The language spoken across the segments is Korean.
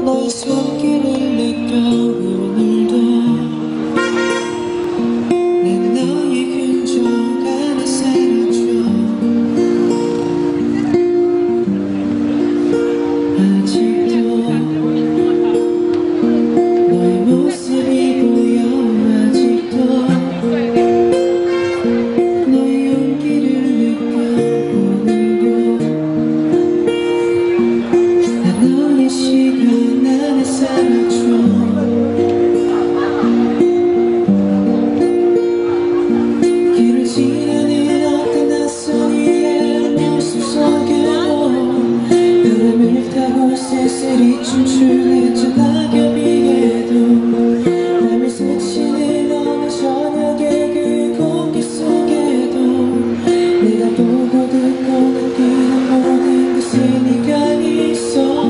너의 손길을 느껴 오늘도 난 너의 근처 하나 사라져. 아직도 너의 모습이 보여. 아직도 너의 용기를 느껴 오늘도 난 너의 시간 안에 사라져. 길을 지나는 어떤 낯선 이의 모습 속에도 바람을 타고 쓸쓸히 춤추는 저 낙엽 위에도 밤을 스치는 어느 저녁의 그 공기 속에도 내가 보고 듣고 느끼는 모든 것에 네가 있어.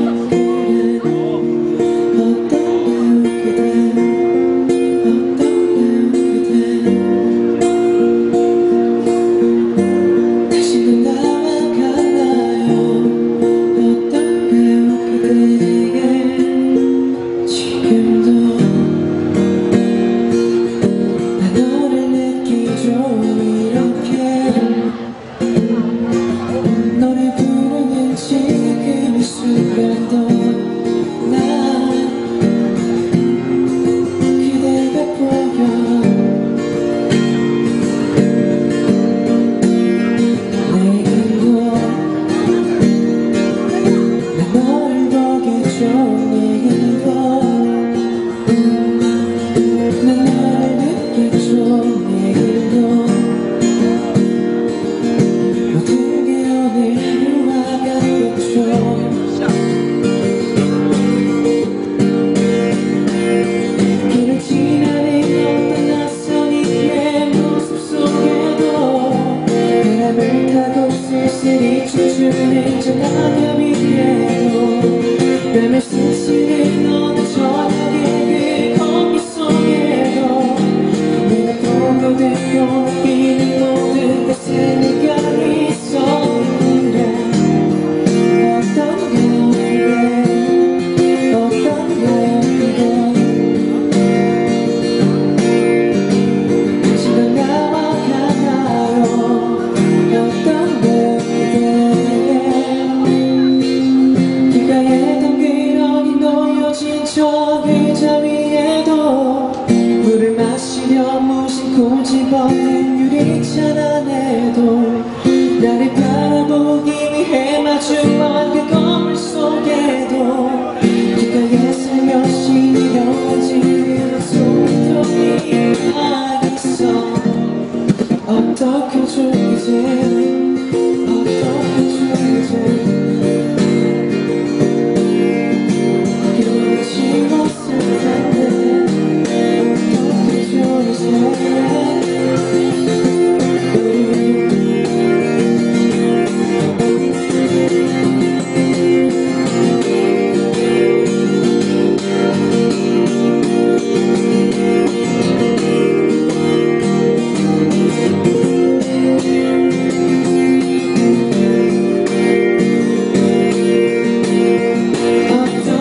너를 부르는 지금 이 순간도 난 그대가 보여. 내일도 난 너를 보겠죠. 내일도 난 너를 느꼈죠. 내일도 모든 게 오늘 하루와 같겠죠. 길을 지나는 어떤 낯선 이의 모습 속에도 바람을 타고 쓸쓸히 춤추는 저 낙엽 위에도 뺨을 스치는 어느 저녁의 그 공기 속에도 내가 보고 듣고 느끼는 모든 것에 네가 있어. 저 의자 위에도 물을 마시려 무심코 집어든 유리잔 안에도 나를 바라보기 위해 마주한 그 거울 속에도 귓가에 살며시 내려앉은 소리통이 있어. 어떻게 줘 이제 어떻게 줘 이제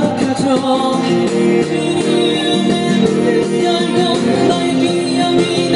어떡하죠? 그는 내 눈을 열고 너의 기억이